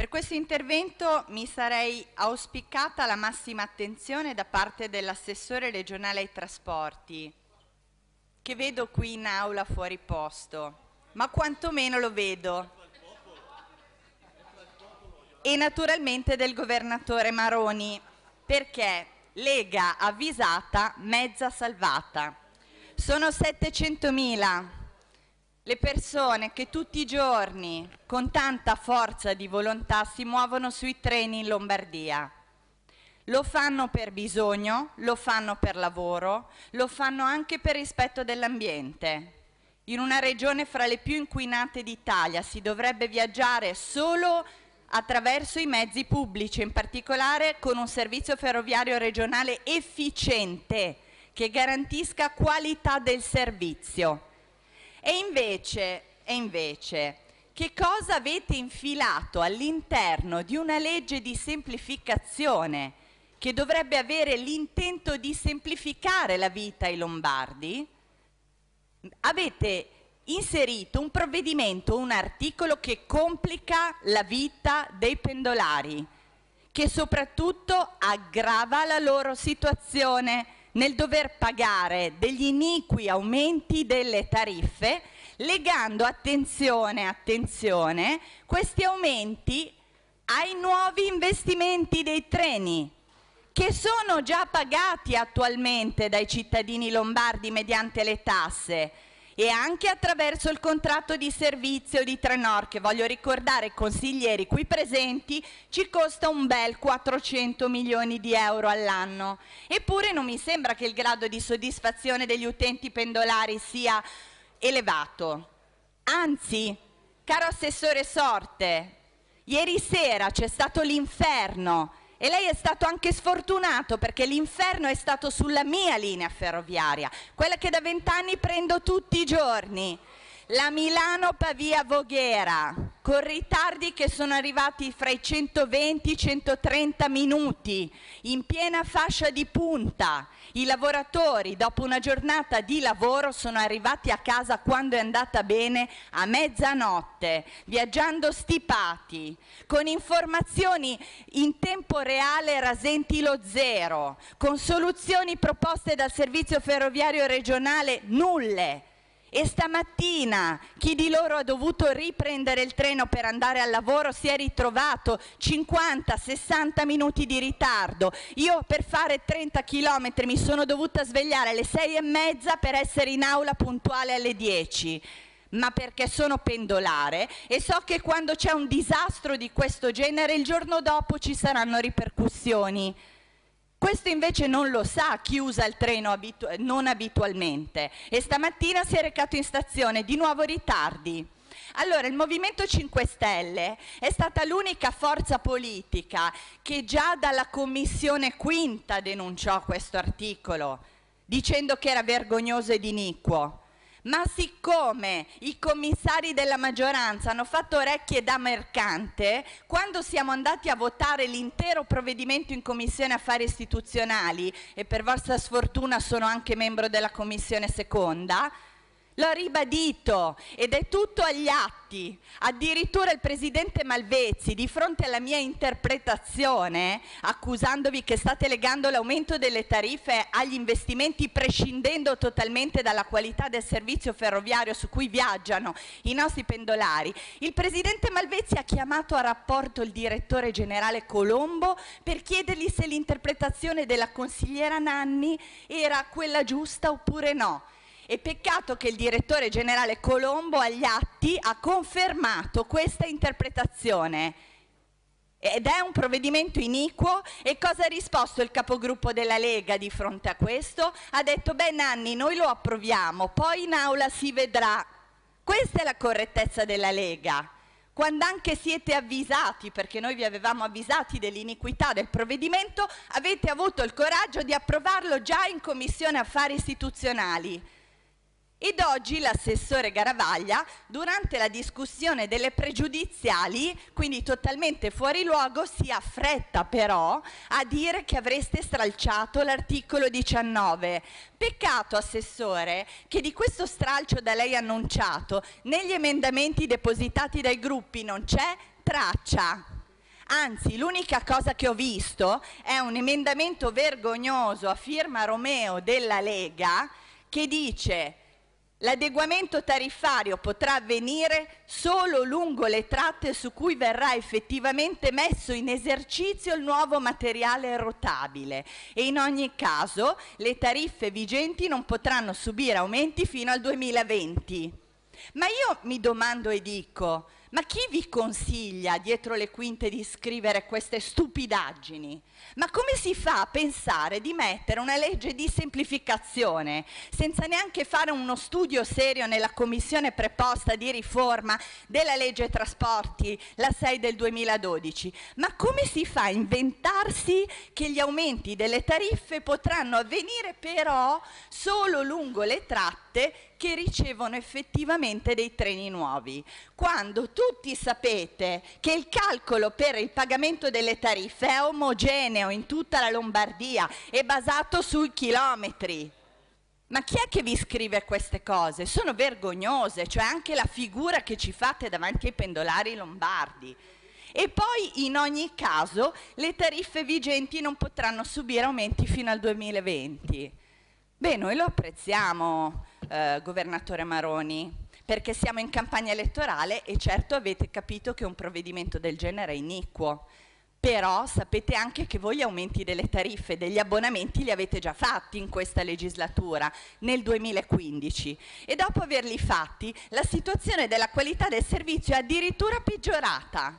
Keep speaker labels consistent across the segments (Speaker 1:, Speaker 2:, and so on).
Speaker 1: Per questo intervento mi sarei auspicata la massima attenzione da parte dell'assessore regionale ai trasporti, che vedo qui in aula fuori posto, ma quantomeno lo vedo, e naturalmente del governatore Maroni, perché Lega avvisata, mezza salvata. Sono 700.000 le persone che tutti i giorni, con tanta forza di volontà, si muovono sui treni in Lombardia. Lo fanno per bisogno, lo fanno per lavoro, lo fanno anche per rispetto dell'ambiente. In una regione fra le più inquinate d'Italia si dovrebbe viaggiare solo attraverso i mezzi pubblici, in particolare con un servizio ferroviario regionale efficiente che garantisca qualità del servizio. E invece, che cosa avete infilato all'interno di una legge di semplificazione che dovrebbe avere l'intento di semplificare la vita ai lombardi? Avete inserito un provvedimento, un articolo che complica la vita dei pendolari, che soprattutto aggrava la loro situazione nel dover pagare degli iniqui aumenti delle tariffe, legando, attenzione, questi aumenti ai nuovi investimenti dei treni, che sono già pagati attualmente dai cittadini lombardi mediante le tasse e anche attraverso il contratto di servizio di Trenor, che voglio ricordare ai consiglieri qui presenti ci costa un bel 400 milioni di euro all'anno. Eppure non mi sembra che il grado di soddisfazione degli utenti pendolari sia elevato. Anzi, caro assessore Sorte, ieri sera c'è stato l'inferno e lei è stato anche sfortunato, perché l'inferno è stato sulla mia linea ferroviaria, quella che da 20 anni prendo tutti i giorni, la Milano-Pavia-Voghera, con ritardi che sono arrivati fra i 120 e i 130 minuti, in piena fascia di punta. I lavoratori, dopo una giornata di lavoro, sono arrivati a casa, quando è andata bene, a mezzanotte, viaggiando stipati, con informazioni in tempo reale rasenti lo zero, con soluzioni proposte dal servizio ferroviario regionale nulle. E stamattina chi di loro ha dovuto riprendere il treno per andare al lavoro si è ritrovato 50-60 minuti di ritardo. Io per fare 30 chilometri mi sono dovuta svegliare alle 6:30 per essere in aula puntuale alle 10. Ma perché sono pendolare e so che quando c'è un disastro di questo genere il giorno dopo ci saranno ripercussioni. Questo invece non lo sa chi usa il treno non abitualmente, e stamattina si è recato in stazione, di nuovo ritardi. Allora, il Movimento 5 Stelle è stata l'unica forza politica che già dalla Commissione Quinta denunciò questo articolo, dicendo che era vergognoso ed iniquo. Ma siccome i commissari della maggioranza hanno fatto orecchie da mercante, quando siamo andati a votare l'intero provvedimento in Commissione Affari Istituzionali, e per vostra sfortuna sono anche membro della Commissione Seconda, l'ho ribadito ed è tutto agli atti. Addirittura il presidente Malvezzi, di fronte alla mia interpretazione, accusandovi che state legando l'aumento delle tariffe agli investimenti prescindendo totalmente dalla qualità del servizio ferroviario su cui viaggiano i nostri pendolari, il presidente Malvezzi ha chiamato a rapporto il direttore generale Colombo per chiedergli se l'interpretazione della consigliera Nanni era quella giusta oppure no. E peccato che il direttore generale Colombo agli atti ha confermato questa interpretazione. Ed è un provvedimento iniquo. E cosa ha risposto il capogruppo della Lega di fronte a questo? Ha detto: beh Nanni, noi lo approviamo, poi in aula si vedrà. Questa è la correttezza della Lega. Quando anche siete avvisati, perché noi vi avevamo avvisati dell'iniquità del provvedimento, avete avuto il coraggio di approvarlo già in Commissione Affari Istituzionali. Ed oggi l'assessore Garavaglia, durante la discussione delle pregiudiziali, quindi totalmente fuori luogo, si affretta però a dire che avreste stralciato l'articolo 19. Peccato, assessore, che di questo stralcio da lei annunciato negli emendamenti depositati dai gruppi non c'è traccia. Anzi, l'unica cosa che ho visto è un emendamento vergognoso a firma Romeo della Lega che dice: l'adeguamento tariffario potrà avvenire solo lungo le tratte su cui verrà effettivamente messo in esercizio il nuovo materiale rotabile e in ogni caso le tariffe vigenti non potranno subire aumenti fino al 2020. Ma io mi domando e dico: ma chi vi consiglia dietro le quinte di scrivere queste stupidaggini? Ma come si fa a pensare di mettere una legge di semplificazione senza neanche fare uno studio serio nella commissione preposta di riforma della legge trasporti, la 6 del 2012? Ma come si fa a inventarsi che gli aumenti delle tariffe potranno avvenire però solo lungo le tratte che ricevono effettivamente dei treni nuovi, quando tutti sapete che il calcolo per il pagamento delle tariffe è omogeneo in tutta la Lombardia e basato sui chilometri? Ma chi è che vi scrive queste cose? Sono vergognose, cioè anche la figura che ci fate davanti ai pendolari lombardi. E poi in ogni caso le tariffe vigenti non potranno subire aumenti fino al 2020. Beh, noi lo apprezziamo, governatore Maroni, perché siamo in campagna elettorale e certo avete capito che un provvedimento del genere è iniquo. Però sapete anche che voi gli aumenti delle tariffe e degli abbonamenti li avete già fatti in questa legislatura, nel 2015. E dopo averli fatti, la situazione della qualità del servizio è addirittura peggiorata.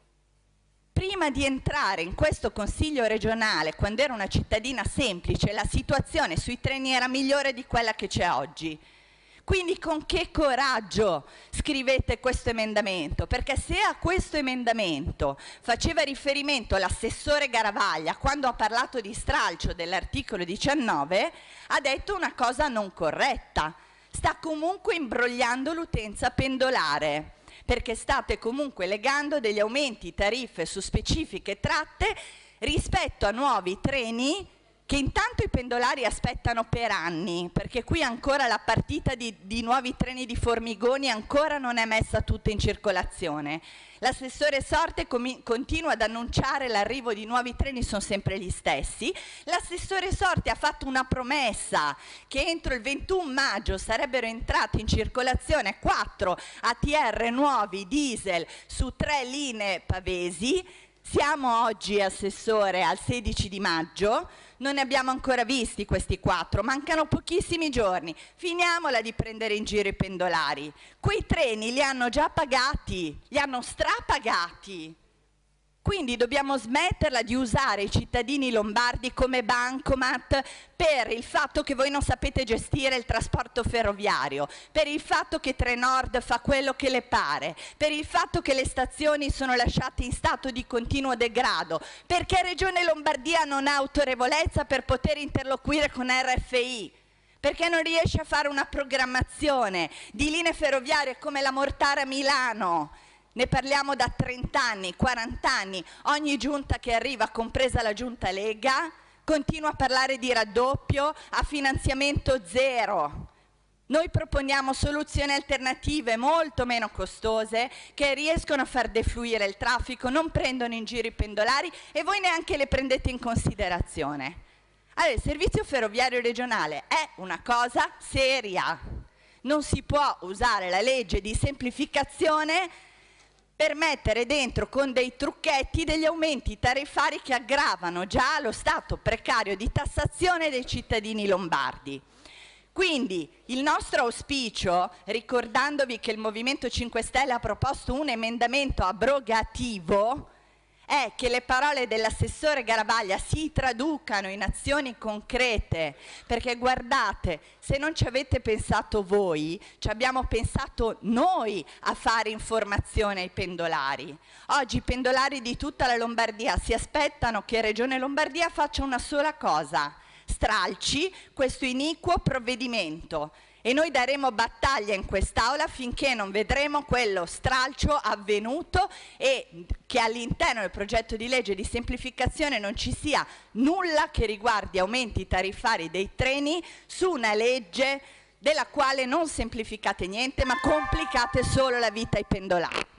Speaker 1: Prima di entrare in questo consiglio regionale, quando ero una cittadina semplice, la situazione sui treni era migliore di quella che c'è oggi. Quindi con che coraggio scrivete questo emendamento? Perché se a questo emendamento faceva riferimento l'assessore Garavaglia quando ha parlato di stralcio dell'articolo 19, ha detto una cosa non corretta. Sta comunque imbrogliando l'utenza pendolare, perché state comunque legando degli aumenti tariffe su specifiche tratte rispetto a nuovi treni che intanto i pendolari aspettano per anni, perché qui ancora la partita di nuovi treni di Formigoni ancora non è messa tutta in circolazione. L'assessore Sorte continua ad annunciare l'arrivo di nuovi treni, sono sempre gli stessi. L'assessore Sorte ha fatto una promessa che entro il 21 maggio sarebbero entrati in circolazione 4 ATR nuovi diesel su 3 linee pavesi. Siamo oggi, assessore, al 16 di maggio, non ne abbiamo ancora visti questi 4, mancano pochissimi giorni, finiamola di prendere in giro i pendolari. Quei treni li hanno già pagati, li hanno strapagati. Quindi dobbiamo smetterla di usare i cittadini lombardi come bancomat per il fatto che voi non sapete gestire il trasporto ferroviario, per il fatto che Trenord fa quello che le pare, per il fatto che le stazioni sono lasciate in stato di continuo degrado, perché Regione Lombardia non ha autorevolezza per poter interloquire con RFI, perché non riesce a fare una programmazione di linee ferroviarie come la Mortara Milano. Ne parliamo da 30 anni, 40 anni, ogni giunta che arriva, compresa la giunta Lega, continua a parlare di raddoppio a finanziamento zero. Noi proponiamo soluzioni alternative molto meno costose che riescono a far defluire il traffico, non prendono in giro i pendolari e voi neanche le prendete in considerazione. Allora, il servizio ferroviario regionale è una cosa seria. Non si può usare la legge di semplificazione per mettere dentro con dei trucchetti degli aumenti tariffari che aggravano già lo stato precario di tassazione dei cittadini lombardi. Quindi il nostro auspicio, ricordandovi che il Movimento 5 Stelle ha proposto un emendamento abrogativo, è che le parole dell'assessore Garavaglia si traducano in azioni concrete, perché guardate, se non ci avete pensato voi, ci abbiamo pensato noi a fare informazione ai pendolari. Oggi i pendolari di tutta la Lombardia si aspettano che Regione Lombardia faccia una sola cosa: stralci questo iniquo provvedimento. E noi daremo battaglia in quest'Aula finché non vedremo quello stralcio avvenuto e che all'interno del progetto di legge di semplificazione non ci sia nulla che riguardi aumenti tariffari dei treni su una legge della quale non semplificate niente ma complicate solo la vita ai pendolari.